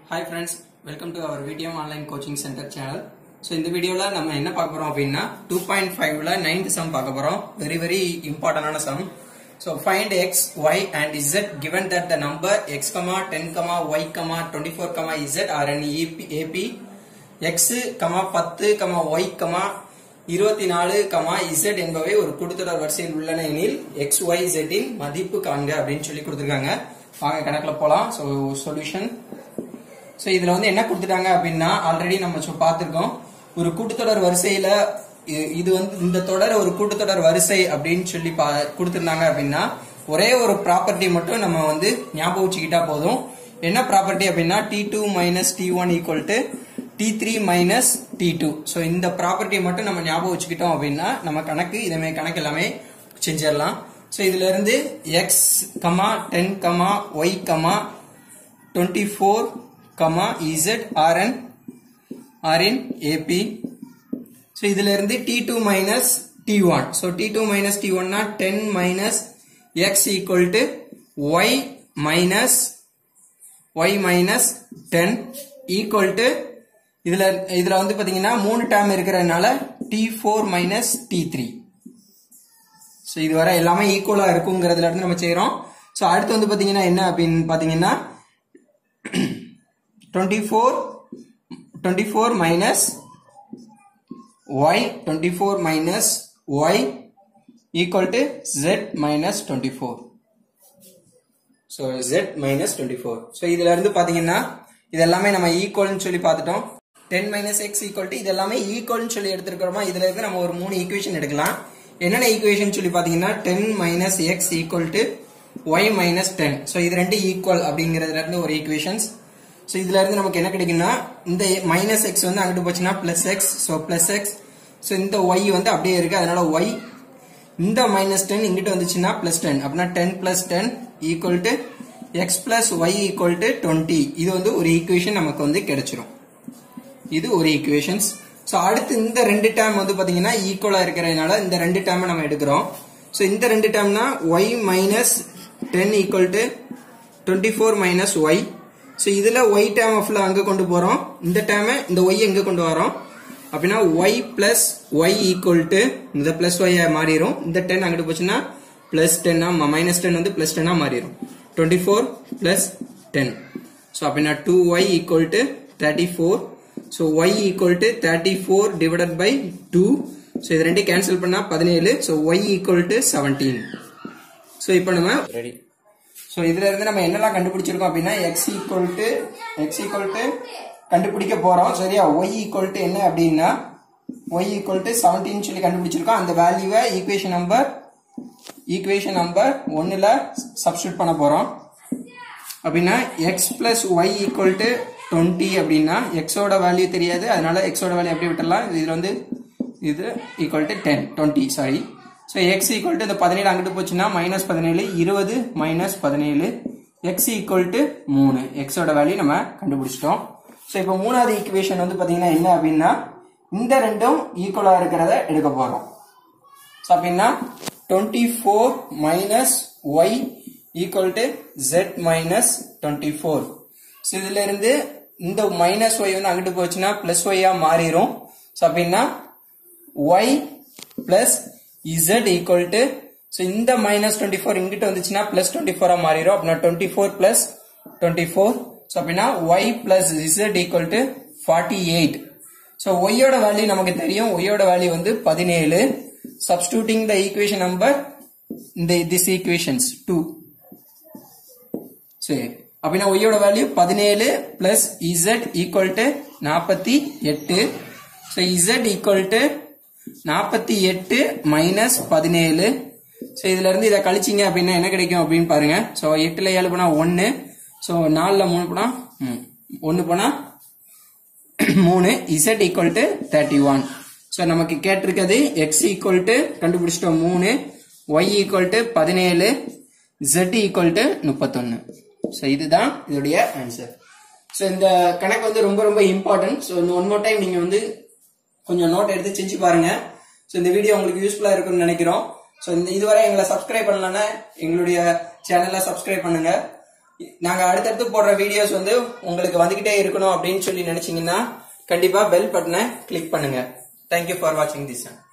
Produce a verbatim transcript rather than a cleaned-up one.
Hi friends, welcome to our V T M Online Coaching Center channel. So in the video la நம்ம என்ன பார்க்க போறோம் அப்படினா two point five ல ninth sum பார்க்க போறோம். Very very important ஆன sum. So find x, y and z given that the number x, ten, y, twenty-four, z are an A P x, ten, y, twenty-four, z என்பவை ஒரு கூட்டுத்தொடர் வரிசையில் உள்ளன எனில் x, y, z இன் மதிப்பு காண்க அப்படினு சொல்லி கொடுத்திருக்காங்க. வாங்க கணக்குல போலாம். So solution. So இதுல வந்து என்ன கொடுத்துட்டாங்க அப்படின்னா ஆல்ரெடி நம்ம பார்த்திருக்கோம். ஒரு கூட்டுத்தொடர் வரிசையில இது வந்து இந்த தொடர் ஒரு கூட்டுத்தொடர் வரிசை அப்படின்னு சொல்லி கொடுத்திருந்தாங்க அப்படின்னா ஒரே ஒரு ப்ராப்பர்ட்டி மட்டும் நம்ம வந்து ஞாபகம் வச்சுக்கிட்டா போதும். என்ன ப்ராப்பர்ட்டி அப்படின்னா T two minus T one equal to T three minus T two. So இந்த ப்ராப்பர்ட்டி மட்டும் நம்ம ஞாபகம் வச்சுக்கிட்டோம் அப்படின்னா நம்ம கணக்கு இதமே கணக்கு எல்லாமே செஞ்சிடலாம். So இதுல இருந்து x, ten, y, twenty-four, z are in are in A P. So இதுல இருந்து T two minus T one. So T two minus T one na ten minus x equal to y minus y minus ten equal to இதுல இதுல வந்து பாத்தீங்கன்னா மூணு term இருக்கறனால T four minus T three. So இது வரை எல்லாமே ஈக்குவலா இருக்கும்ங்கறதுல இருந்து நம்ம செய்றோம். So அடுத்து வந்து பாத்தீங்கன்னா என்ன அப்படினு பாத்தீங்கன்னா twenty-four twenty-four minus y twenty-four minus y equal to z minus twenty-four. So z minus twenty-four. So இதுல இருந்து பாத்தீங்கன்னா இதெல்லாம் நம்ம ஈக்குவல் னு சொல்லி பார்த்துட்டோம். ten minus x equal to இதெல்லாம் ஈக்குவல் னு சொல்லி எடுத்துக்கறோமா. இதுல இருந்து நம்ம ஒரு மூணு ஈக்குவேஷன் எடுக்கலாம். என்னென்ன ஈக்குவேஷன் சொல்லி பாத்தீங்கன்னா ten minus x equal to y minus ten. So இது ரெண்டு ஈக்குவல் அப்படிங்கறதுல இருந்து ஒரு ஈக்குவேஷன்ஸ். So இதுல இருந்து நமக்கு என்ன கிடைக்கும்னா இந்த minus x வந்து அங்கிட்டு போச்சுனா plus x. So plus x. So இந்த y வந்து அப்படியே இருக்கு. அதனால y இந்த minus ten இங்கிட்டு வந்துச்சுனா plus ten. அப்படினா ten plus ten equal to x plus y equal to twenty. இது வந்து ஒரு ஈக்குவேஷன் நமக்கு வந்து கிடைச்சிரும். இது ஒரு ஈக்குவேஷன்ஸ். So அடுத்து இந்த ரெண்டு டேர்ம் வந்து பாத்தீங்கன்னா ஈக்குவலா இருக்கறதுனால இந்த ரெண்டு டேர்மை நம்ம எடுக்கிறோம். So இந்த ரெண்டு டேர்ம்னா y minus ten equal to twenty-four minus y. So இதுல y term of அங்க கொண்டு போறோம். இந்த term இந்த y எங்க கொண்டு வரோம் அப்படினா y plus y equal to இந்த plus y மாறிரும். இந்த ten அங்கிட்டு போச்சுனா plus ten ஆ minus ten வந்து plus ten ஆ மாறிரும். twenty-four plus ten. So அப்படினா two y equal to thirty-four. So y equal to thirty-four divided by two. So இது ரெண்டையும் cancel பண்ணா seventeen. So y equal to seventeen. So இப்போ நம்ம ready. So இதுல இருந்து நம்ம என்னலாம் கண்டுபிடிச்சிருக்கோம் அப்படினா x equal to x equal to கண்டுபிடிக்க போறோம். சரியா? y equal to என்ன அப்படினா y equal to seventeen சொல்லி கண்டுபிடிச்சிருக்கோம். அந்த வேல்யூவை equation number equation number one ல சப்ஸ்டிட்யூட் பண்ண போறோம். அப்படினா x plus y equal to twenty அப்படினா x ஓட வேல்யூ தெரியாது. அதனால x ஓட வேல்யூ அப்படியே விட்டுறலாம். இதுல வந்து இது equal to ten twenty sorry. So x equal to இந்த seventeen அங்கிட்டு போச்சுனா minus seventeen twenty minus seventeen x equal to three. x ஓட வேல்யூ நம்ம கண்டுபிடிச்சிட்டோம். So இப்போ மூணாவது ஈக்குவேஷன் வந்து பாத்தீங்கன்னா என்ன அப்படினா இந்த ரெண்டும் ஈக்குவலா இருக்கறத எடுக்க போறோம். So அப்படினா twenty-four minus y equal to z minus twenty-four. So இதுல இருந்து இந்த minus y வந்து அங்கிட்டு போச்சுனா plus y ஆ மாறிரும். So அப்படினா y plus z equal to so இந்த minus twenty-four இங்கிட்டு வந்துச்சுனா plus twenty-four ஆ மாறிரும். அப்படினா twenty-four plus twenty-four. So அப்படினா y plus z equal to forty-eight. So y ஓட வேல்யூ நமக்கு தெரியும். y ஓட வேல்யூ வந்து seventeen. Substituting the equation number in the this equations two. So அப்படினா y ஓட value seventeen plus z equal to forty-eight. So z equal to forty-eight minus seventeen. So இதுல இருந்து இத கழிச்சீங்க அப்படினா என்ன கிடைக்கும் அப்படினு பாருங்க. So eight ல seven போனா one. So four ல three போனா one போனா three. Z equal to thirty-one. So நமக்கு கேட்டிருக்கிறது x equal to கண்டுபிடிச்சிட்டோம் three, y equal to seventeen, z equal to thirty-one. So இதுதான் இதோட ஆன்சர். So இந்த கணக்கு வந்து ரொம்ப ரொம்ப important. So one more time நீங்க வந்து கொஞ்சம் நோட் எடுத்து செஞ்சு பாருங்க. சோ இந்த வீடியோ உங்களுக்கு யூஸ்ஃபுல்லா இருக்கும்னு நினைக்கிறோம். சோ இந்த இதுவரை எங்களை சப்ஸ்கிரைப் பண்ணலனா எங்களுடைய சேனலை சப்ஸ்கிரைப் பண்ணுங்க. நாங்க அடுத்தடுத்து போடுற வீடியோஸ் வந்து உங்களுக்கு வந்துகிட்டே இருக்கணும் அப்படின்னு சொல்லி நினைச்சீங்கன்னா கண்டிப்பா பெல் பட்டனை கிளிக் பண்ணுங்க. தேங்க்யூ ஃபார் வாட்சிங் திஸ்.